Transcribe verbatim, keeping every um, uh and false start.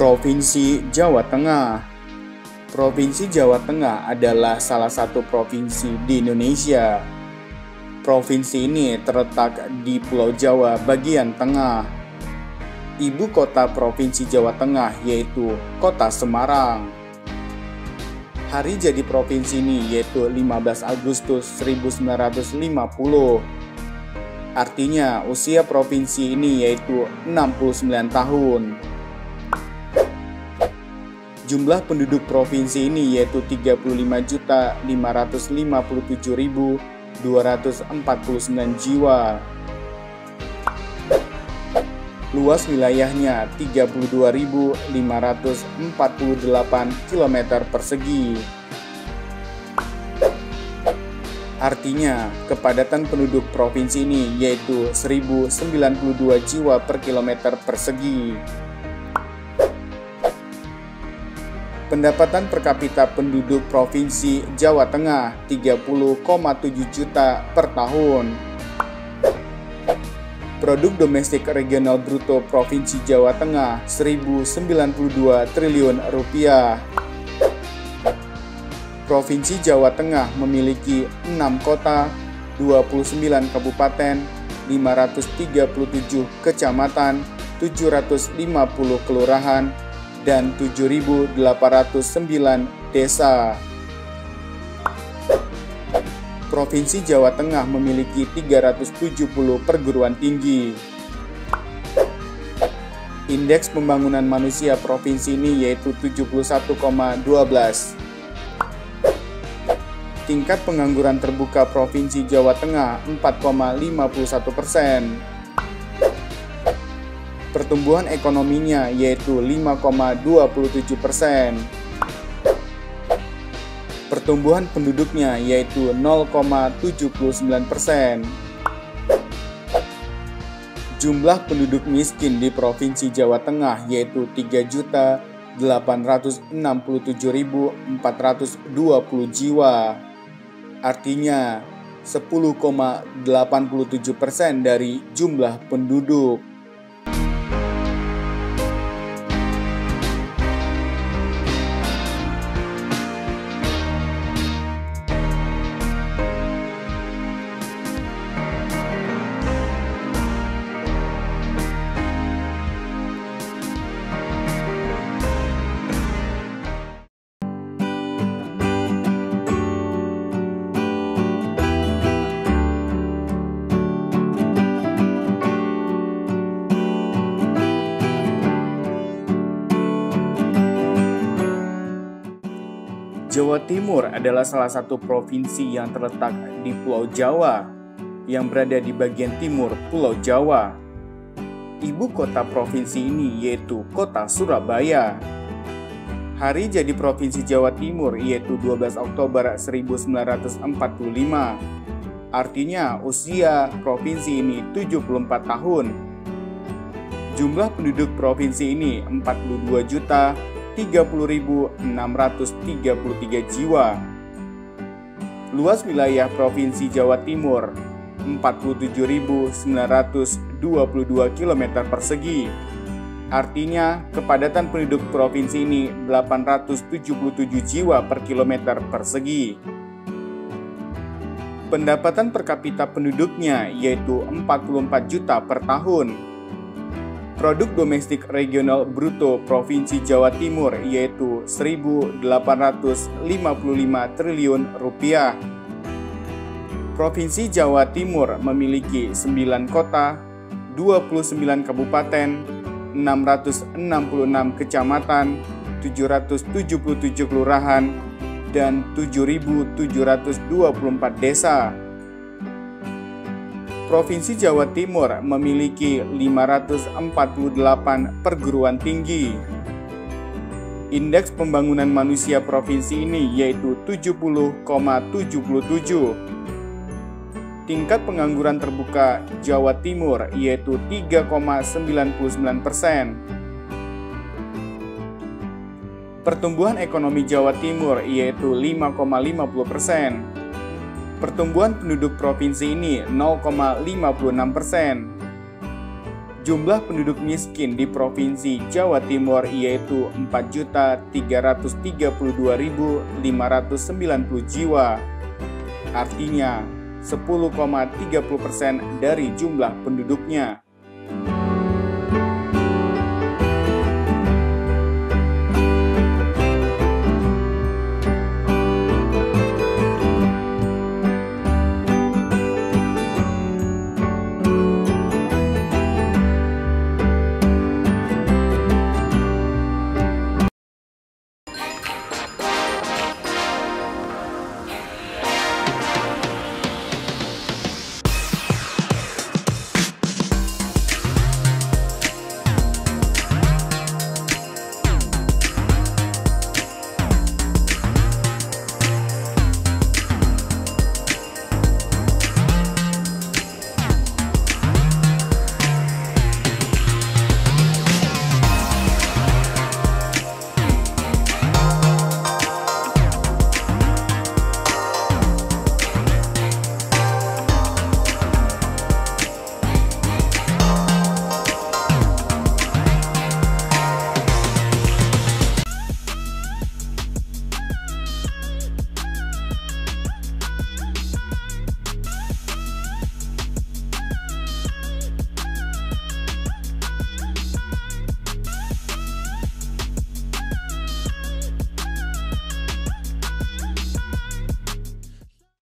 Provinsi Jawa Tengah. Provinsi Jawa Tengah adalah salah satu provinsi di Indonesia. Provinsi ini terletak di Pulau Jawa bagian tengah. Ibu kota Provinsi Jawa Tengah yaitu Kota Semarang. Hari jadi provinsi ini yaitu lima belas Agustus seribu sembilan ratus lima puluh. Artinya usia provinsi ini yaitu enam puluh sembilan tahun. Jumlah penduduk provinsi ini yaitu tiga puluh lima juta lima ratus lima puluh tujuh ribu dua ratus empat puluh sembilan jiwa. Luas wilayahnya tiga puluh dua ribu lima ratus empat puluh delapan kilometer persegi. Artinya, kepadatan penduduk provinsi ini yaitu seribu sembilan puluh dua jiwa per kilometer persegi. Pendapatan per kapita penduduk Provinsi Jawa Tengah tiga puluh koma tujuh juta per tahun. Produk domestik regional bruto Provinsi Jawa Tengah seribu sembilan puluh dua triliun rupiah. Provinsi Jawa Tengah memiliki enam kota, dua puluh sembilan kabupaten, lima ratus tiga puluh tujuh kecamatan, tujuh ratus lima puluh kelurahan, dan tujuh ribu delapan ratus sembilan desa. Provinsi Jawa Tengah memiliki tiga ratus tujuh puluh perguruan tinggi. Indeks pembangunan manusia provinsi ini yaitu tujuh puluh satu koma satu dua. Tingkat pengangguran terbuka Provinsi Jawa Tengah empat koma lima satu persen. Pertumbuhan ekonominya yaitu lima koma dua tujuh persen. Pertumbuhan penduduknya yaitu nol koma tujuh sembilan persen. Jumlah penduduk miskin di Provinsi Jawa Tengah yaitu tiga juta delapan ratus enam puluh tujuh ribu empat ratus dua puluh jiwa. Artinya sepuluh koma delapan tujuh persen dari jumlah penduduk. Jawa Timur adalah salah satu provinsi yang terletak di Pulau Jawa, yang berada di bagian timur Pulau Jawa. Ibu kota provinsi ini yaitu Kota Surabaya. Hari jadi Provinsi Jawa Timur yaitu dua belas Oktober seribu sembilan ratus empat puluh lima. Artinya usia provinsi ini tujuh puluh empat tahun. Jumlah penduduk provinsi ini empat puluh dua juta tiga puluh ribu enam ratus tiga puluh tiga jiwa. Luas wilayah Provinsi Jawa Timur empat puluh tujuh ribu sembilan ratus dua puluh dua kilometer persegi. Artinya kepadatan penduduk provinsi ini delapan ratus tujuh puluh tujuh jiwa per kilometer persegi. Pendapatan per kapita penduduknya yaitu empat puluh empat juta per tahun. Produk domestik regional bruto Provinsi Jawa Timur yaitu seribu delapan ratus lima puluh lima triliun rupiah. Provinsi Jawa Timur memiliki sembilan kota, dua puluh sembilan kabupaten, enam ratus enam puluh enam kecamatan, tujuh ratus tujuh puluh tujuh kelurahan, dan tujuh ribu tujuh ratus dua puluh empat desa. Provinsi Jawa Timur memiliki lima ratus empat puluh delapan perguruan tinggi. Indeks pembangunan manusia provinsi ini yaitu tujuh puluh koma tujuh tujuh. Tingkat pengangguran terbuka Jawa Timur yaitu tiga koma sembilan sembilan persen. Pertumbuhan ekonomi Jawa Timur yaitu lima koma lima puluh persen. Pertumbuhan penduduk provinsi ini nol koma lima enam persen. Jumlah penduduk miskin di Provinsi Jawa Timur yaitu empat juta tiga ratus tiga puluh dua ribu lima ratus sembilan puluh jiwa. Artinya, sepuluh koma tiga puluh persen dari jumlah penduduknya.